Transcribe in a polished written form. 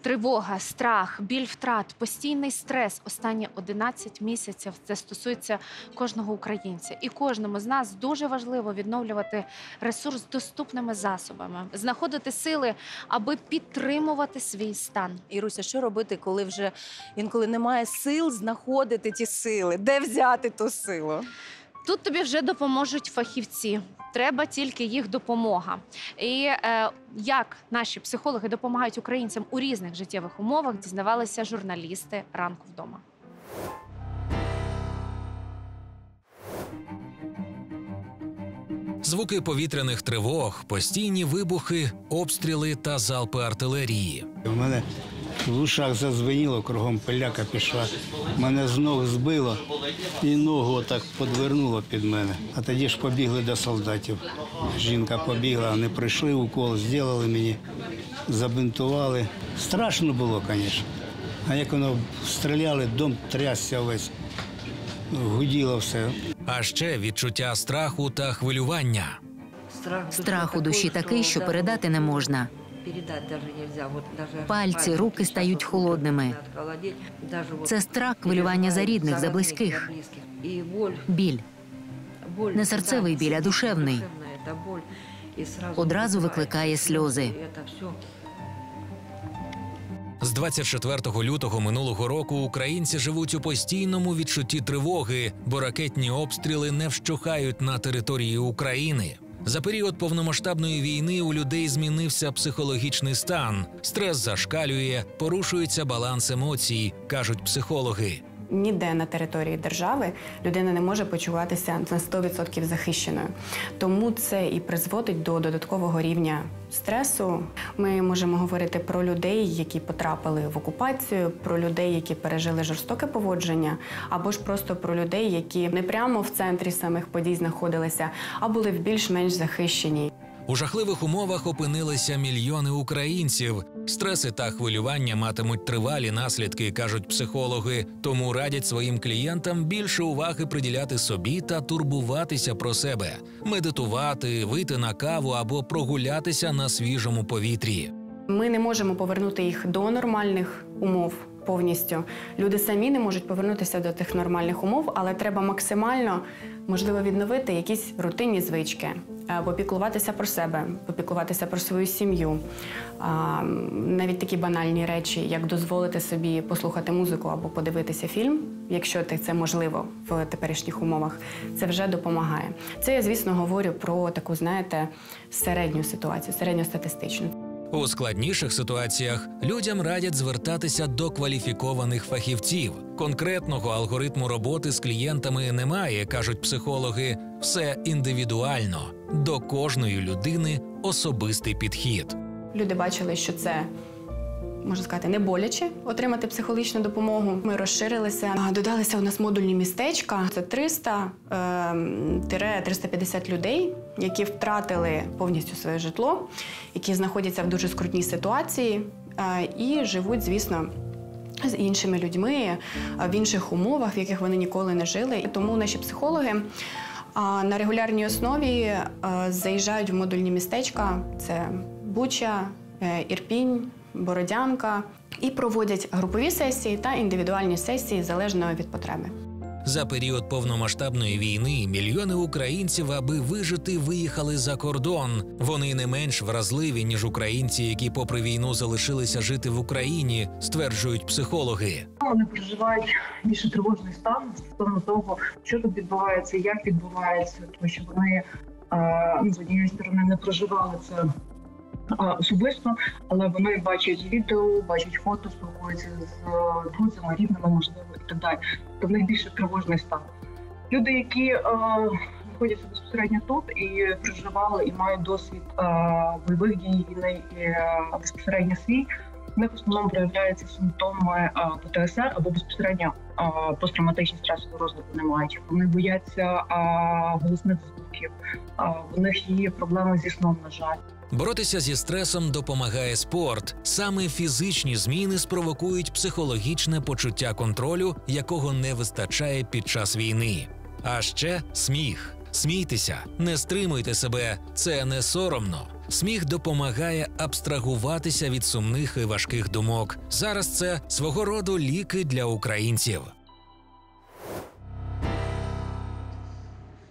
Тривога, страх, біль втрат, постійний стрес останні 11 місяців – це стосується кожного українця. І кожному з нас дуже важливо відновлювати ресурс доступними засобами, знаходити сили, аби підтримувати свій стан. Іруся, що робити, коли вже інколи немає сил знаходити ті сили? Де взяти ту силу? Тут тобі вже допоможуть фахівці. Треба тільки їх допомога. І як наші психологи допомагають українцям у різних життєвих умовах, дізнавалися журналісти «Ранку вдома». Звуки повітряних тривог, постійні вибухи, обстріли та залпи артилерії. У мене в ушах задзвеніло, кругом пиляка пішла. Мене з ног збило і ногу отак підвернуло під мене. А тоді ж побігли до солдатів. Жінка побігла, вони прийшли, укол зробили мені, забинтували. Страшно було, звісно. А як воно стріляли, дом трясся весь, гуділо все. А ще відчуття страху та хвилювання. Страх у душі такий, що передати не можна. Пальці, руки стають холодними. Це страх, хвилювання за рідних, за близьких. Біль. Не серцевий біль, а душевний. Одразу викликає сльози. З 24 лютого минулого року українці живуть у постійному відчутті тривоги, бо ракетні обстріли не вщухають на території України. За період повномасштабної війни у людей змінився психологічний стан. Стрес зашкалює, порушується баланс емоцій, кажуть психологи. Ніде на території держави людина не може почуватися на 100% захищеною. Тому це і призводить до додаткового рівня стресу. Ми можемо говорити про людей, які потрапили в окупацію, про людей, які пережили жорстоке поводження, або ж просто про людей, які не прямо в центрі самих подій знаходилися, а були в більш-менш захищеній. У жахливих умовах опинилися мільйони українців. Стреси та хвилювання матимуть тривалі наслідки, кажуть психологи. Тому радять своїм клієнтам більше уваги приділяти собі та турбуватися про себе. Медитувати, вийти на каву або прогулятися на свіжому повітрі. Ми не можемо повернути їх до нормальних умов повністю. Люди самі не можуть повернутися до тих нормальних умов, але треба максимально, можливо, відновити якісь рутинні звички, попіклуватися про себе, попіклуватися про свою сім'ю. Навіть такі банальні речі, як дозволити собі послухати музику або подивитися фільм, якщо це можливо в теперішніх умовах, це вже допомагає. Це я, звісно, говорю про таку, знаєте, середню ситуацію, середньостатистичну. У складніших ситуаціях людям радять звертатися до кваліфікованих фахівців. Конкретного алгоритму роботи з клієнтами немає, кажуть психологи. Все індивідуально. До кожної людини особистий підхід. Люди бачили, що це, можна сказати, не боляче отримати психологічну допомогу. Ми розширилися, додалися у нас модульні містечка. Це 300-350 людей, які втратили повністю своє житло, які знаходяться в дуже скрутній ситуації і живуть, звісно, з іншими людьми, в інших умовах, в яких вони ніколи не жили. І тому наші психологи на регулярній основі заїжджають в модульні містечка. Це Буча, Ірпінь, Бородянка. І проводять групові сесії та індивідуальні сесії залежно від потреби. За період повномасштабної війни мільйони українців, аби вижити, виїхали за кордон. Вони не менш вразливі, ніж українці, які попри війну залишилися жити в Україні, стверджують психологи. Вони переживають більше тривожний стан стосовно того, що тут відбувається, як відбувається, тому що вони, з однієї сторони, не проживали це особисто, але вони бачать відео, бачать фото, спілкуються з друзями, рідними, можливо, і так далі. То в них більше тривожний стан. Люди, які знаходяться безпосередньо тут і проживали, і мають досвід бойових дій, війни і безпосередньо свій, в них в основному проявляються симптоми ПТСР або безпосередньо посттравматичний стресовий розвиток не мають. Вони бояться голосних звуків, в них є проблеми зі сном, на жаль. Боротися зі стресом допомагає спорт. Саме фізичні зміни спровокують психологічне почуття контролю, якого не вистачає під час війни. А ще сміх. Смійтеся, не стримуйте себе, це не соромно. Сміх допомагає абстрагуватися від сумних і важких думок. Зараз це свого роду ліки для українців.